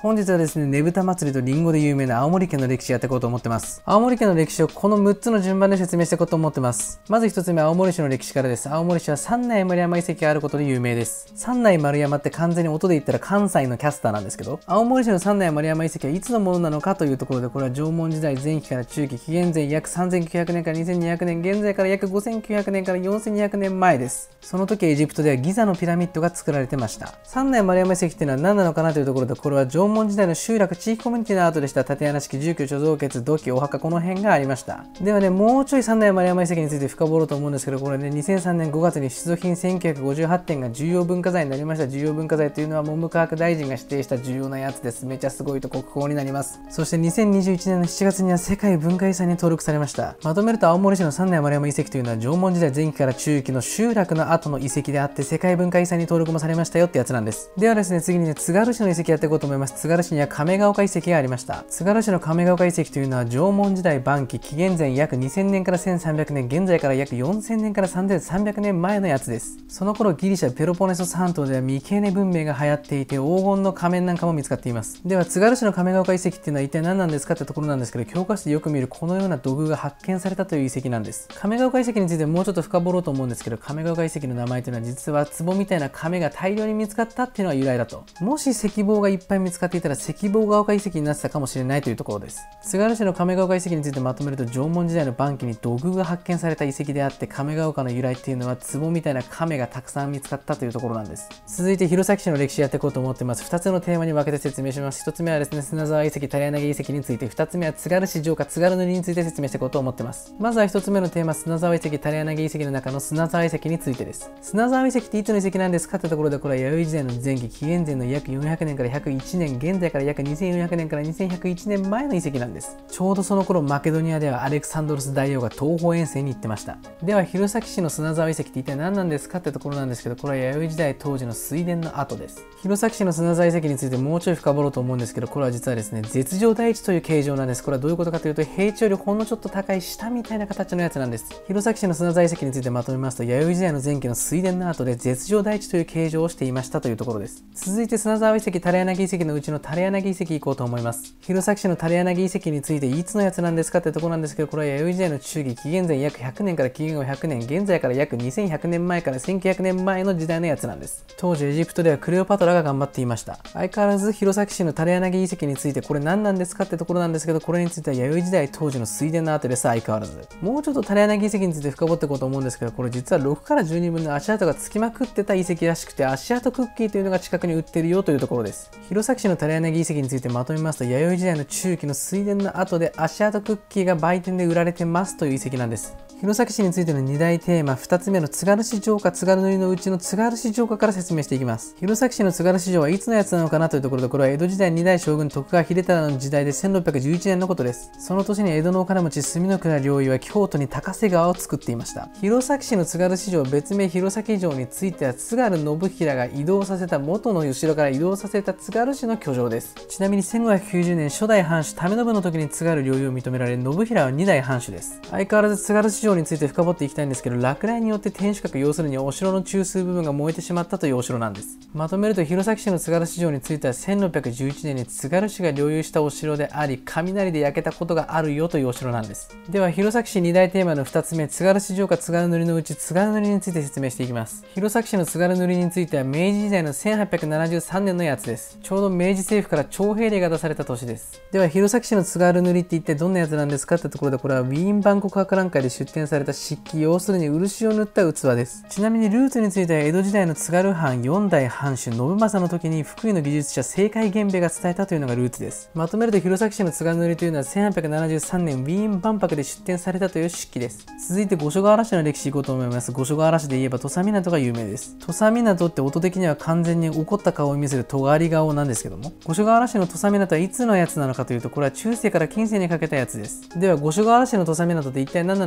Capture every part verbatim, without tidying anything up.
本日はですね、ねぶた祭りとリンゴで有名な青森県の歴史やっていこうと思ってます。青森県の歴史をこのむっつの順番で説明していこうと思ってます。まずひとつめ、青森市の歴史からです。青森市は三内丸山遺跡があることで有名です。三内丸山って完全に音で言ったら関西のキャスターなんですけど、青森市の三内丸山遺跡はいつのものなのかというところで、これは縄文時代前期から中期、紀元前約さんぜんきゅうひゃくねんからにせんにひゃくねん、現在から約ごせんきゅうひゃくねんからよんせんにひゃくねんまえです。その時エジプトではギザのピラミッドが作られてました。三内丸山遺跡っていうのは何なのかなというところで、これは縄文時代の集落地域コミュニティの後でした。竪穴式住居貯蔵穴土器お墓この辺がありました。ではね、もうちょい三内丸山遺跡について深掘ろうと思うんですけど、これね、にせんさんねんごがつに出土品せんきゅうひゃくごじゅうはちてんが重要文化財になりました。重要文化財というのは文部科学大臣が指定した重要なやつです。めちゃすごいと国宝になります。そしてにせんにじゅういちねんのしちがつには世界文化遺産に登録されました。まとめると青森市の三内丸山遺跡というのは縄文時代前期から中期の集落の後の遺跡であって世界文化遺産に登録もされましたよってやつなんです。ではですね、次にね、津軽市の遺跡やっていこうと思います。津軽市には亀ヶ丘遺跡がありました。津軽市の亀ヶ丘遺跡というのは縄文時代晩期、紀元前約にせんねんからせんさんびゃくねん、現在から約よんせんねんからさんぜんさんびゃくねんまえのやつです。その頃ギリシャペロポネソス半島ではミケーネ文明が流行っていて黄金の仮面なんかも見つかっています。では津軽市の亀ヶ丘遺跡っていうのは一体何なんですかってところなんですけど、教科書でよく見るこのような土偶が発見されたという遺跡なんです。亀ヶ丘遺跡についてもうちょっと深掘ろうと思うんですけど、亀ヶ丘遺跡の名前というのは実は壺みたいな亀が大量に見つかったっていうのが由来だと。もし石棒がいっぱい見つかっていたら石棒ヶ丘遺跡になってたかもしれないというところです。津軽市の亀ヶ丘遺跡についてまとめると、縄文時代の晩期に土偶が発見された遺跡であって、亀ヶ丘の由来っていうのは壺みたいな亀がたくさん見つかったというところなんです。続いて弘前市の歴史やっていこうと思ってます。ふたつのテーマに分けて説明します。ひとつめはですね、砂沢遺跡、竪穴遺跡について、ふたつめは津軽市城下津軽塗について説明していこうと思ってます。まずはひとつめのテーマ、砂沢遺跡、竪穴遺跡の中の砂沢遺跡についてです。砂沢遺跡っていつの遺跡なんですかってところで、これは弥生時代の前期、紀元前の約よんひゃくねんからひゃくいちねん、現在から約にせんよんひゃくねんからにせんひゃくいちねんまえの遺跡なんです。ちょうどその頃マケドニアではアレクサンドロス大王が東方遠征に行ってました。では弘前市の砂沢遺跡って一体何なんですかってところなんですけど、これは弥生時代当時の水田の跡です。弘前市の砂沢遺跡についてもうちょい深掘ろうと思うんですけど、これは実はですね、絶上台地という形状なんです。これはどういうことかというと、平地よりほんのちょっと高い下みたいな形のやつなんです。弘前市の砂沢遺跡についてまとめますと、弥生時代の前期の水田の跡で絶上台地という形状をしていましたというところです。続いて砂沢遺跡、竪穴遺跡のうちの竪穴遺跡行こうと思います。弘前市の竪穴遺跡についていつのやつなんですかってところなんですけど、これは弥生時代の中期、紀元前約ひゃくねんから紀元後ひゃくねん、現在から約にせんひゃくねんまえからせんきゅうひゃくねんまえの時代のやつなんです。当時エジプトではクレオパトラが頑張っていました。相変わらず弘前市の竪穴遺跡についてこれ何なんですかってところなんですけど、これについては弥生時代当時の水田の跡です。相変わらずもうちょっと竪穴遺跡について深掘っていこうと思うんですけど、これ実はろくからじゅうにぶんの足跡がつきまくってた遺跡らしくて、足跡クッキーというのが近くに売ってるよというところです。弘前市の竪穴遺跡についてまとめますと、弥生時代の中期の水田の後で足跡クッキーが売店で売られてますという遺跡なんです。弘前市についてのに大テーマ、ふたつめの津軽市城下津軽塗のうちの津軽市城下から説明していきます。弘前市の津軽市城はいつのやつなのかなというところで、これは江戸時代にだい将軍徳川秀忠の時代でせんろっぴゃくじゅういちねんのことです。その年に江戸のお金持ち住之倉両位は京都に高瀬川を作っていました。弘前市の津軽市城、別名弘前城については津軽信平が移動させた元の城から移動させた津軽市の居城です。ちなみにせんごひゃくきゅうじゅうねん初代藩主為信の時に津軽領有を認められ、信平はにだい藩主です。相変わらず津軽市城について深掘っていきたいんですけど、落雷によって天守閣、要するにお城の中枢部分が燃えてしまったというお城なんです。まとめると、弘前市の津軽市城についてはせんろっぴゃくじゅういちねんに津軽市が領有したお城であり、雷で焼けたことがあるよというお城なんです。では弘前市に大テーマのふたつめ、津軽市城下津軽塗のうち津軽塗について説明していきます。弘前市の津軽塗については明治時代のせんはっぴゃくななじゅうさんねんのやつです。ちょうど明治政府から徴兵令が出された年です。では弘前市の津軽塗って一体どんなやつなんですかってところで、これはウィーン万国博覧会で出展された漆器、要するに漆を塗った器です。ちなみにルーツについては江戸時代の津軽藩よんだい藩主信正の時に福井の技術者青海源兵衛が伝えたというのがルーツです。まとめると、弘前市の津軽塗というのはせんはっぴゃくななじゅうさんねんウィーン万博で出展されたという漆器です。続いて五所川原市の歴史いこうと思います。五所川原市で言えば土佐港が有名です。土佐港って音的には完全に怒った顔を意味する尖り顔なんですけども、五所川原市の土佐港はいつのやつなのかというと、これは中世から近世にかけたやつです。では五所川原市の土佐港って一体何なのかというと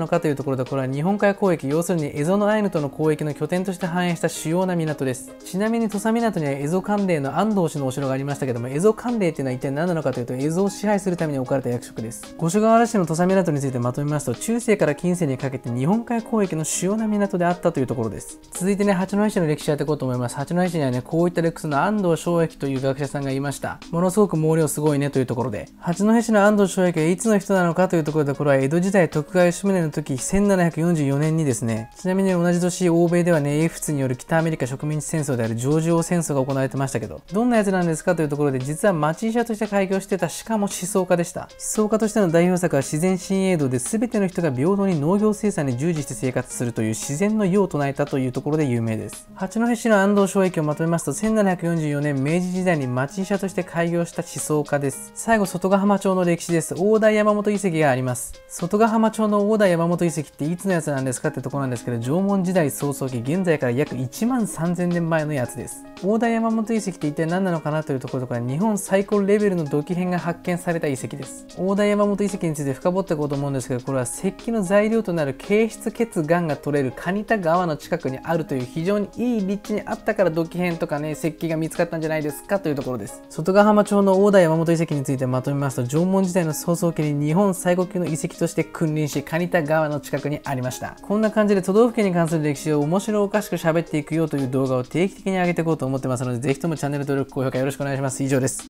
ころで、これは日本海交易、要するに蝦夷のアイヌとの交易の拠点として繁栄した主要な港です。ちなみに土佐港には蝦夷関連の安藤氏のお城がありましたけども、蝦夷関連っていうのは一体何なのかというと、蝦夷を支配するために置かれた役職です。五所川原市の土佐港についてまとめますと、中世から近世にかけて日本海交易の主要な港であったというところです。続いてね、八戸市の歴史をやっていこうと思います。八戸市にはね、こういった歴史の安藤正益という学者さんがいました。ものすごく毛量すごいねというところで、八戸市の安藤正益はいつの人なのかというところで、これは江戸時代徳川吉宗の時せんななひゃくよんじゅうよねんにですね、ちなみに同じ年欧米ではね、英仏による北アメリカ植民地戦争であるジョージ王戦争が行われてましたけど、どんなやつなんですかというところで、実は町医者として開業してた、しかも思想家でした。思想家としての代表作は自然親衛道で、全ての人が平等に農業生産に従事して生活するという自然の世を唱えたというところで有名です。八戸市の安藤正益をまとめますと、せんななひゃくよんじゅうよねん明治時代に町医者として開業した思想家です。最後、外ヶ浜町の歴史です。大台山本遺跡があります。外ヶ浜町の大台山本遺跡っていつのやつなんですかってところなんですけど、縄文時代早々期、現在から約いちまんさんぜんねんまえのやつです。大台山本遺跡って一体何なのかなというところとか、日本最高レベルの土器片が発見された遺跡です。大台山本遺跡について深掘っていこうと思うんですけど、これは石器の材料となる珪質血岩が取れる蟹田川の近くにあるという非常にいい立地にあったから土器片とかね、石器が見つかったんじゃないですかというところです。外ヶ浜町の大台山本遺跡についてまとめますと、縄文時代の早々期に日本最古級の遺跡として君臨し、蟹田川の近くにありました。こんな感じで都道府県に関する歴史を面白おかしく喋っていくよという動画を定期的に上げていこうと思ってますので、ぜひともチャンネル登録、高評価よろしくお願いします。以上です。